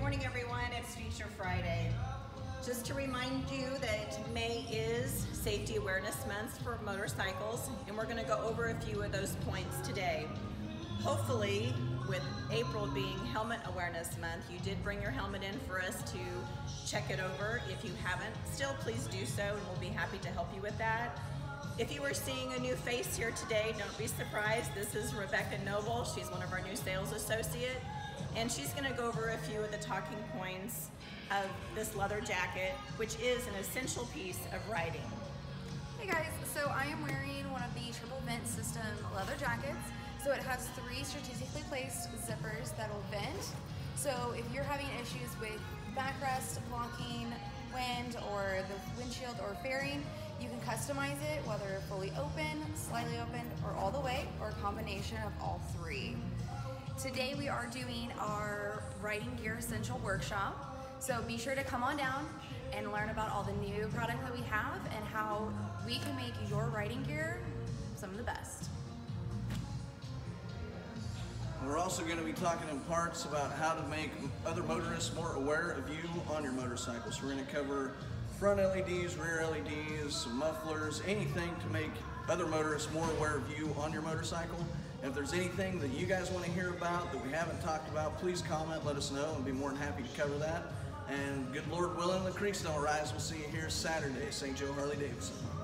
morning, everyone. It's Feature Friday. Just to remind you that May is Safety Awareness Month for motorcycles, and we're going to go over a few of those points today. Hopefully, with April being Helmet Awareness Month, you did bring your helmet in for us to check it over. If you haven't, still please do so, and we'll be happy to help you with that. If you are seeing a new face here today, don't be surprised. This is Rebecca Noble. She's one of our new sales associates, and she's going to go over a few of the talking points of this leather jacket, which is an essential piece of riding. Hey guys, so I am wearing one of the Triple Vent System leather jackets. So it has 3 strategically placed zippers that will vent. So if you're having issues with backrest, blocking, wind, or the windshield or fairing, you can customize it, whether fully open, slightly open, or all the way, or a combination of all 3. Today we are doing our riding gear essential workshop. So be sure to come on down and learn about all the new product that we have and how we can make your riding gear some of the best. We're also going to be talking in parts about how to make other motorists more aware of you on your motorcycle. So we're going to cover front LEDs, rear LEDs, some mufflers, anything to make other motorists more aware of you on your motorcycle. And if there's anything that you guys want to hear about that we haven't talked about, please comment, let us know, and be more than happy to cover that. And good Lord willing, the creeks don't rise. We'll see you here Saturday, St. Joe Harley Davidson.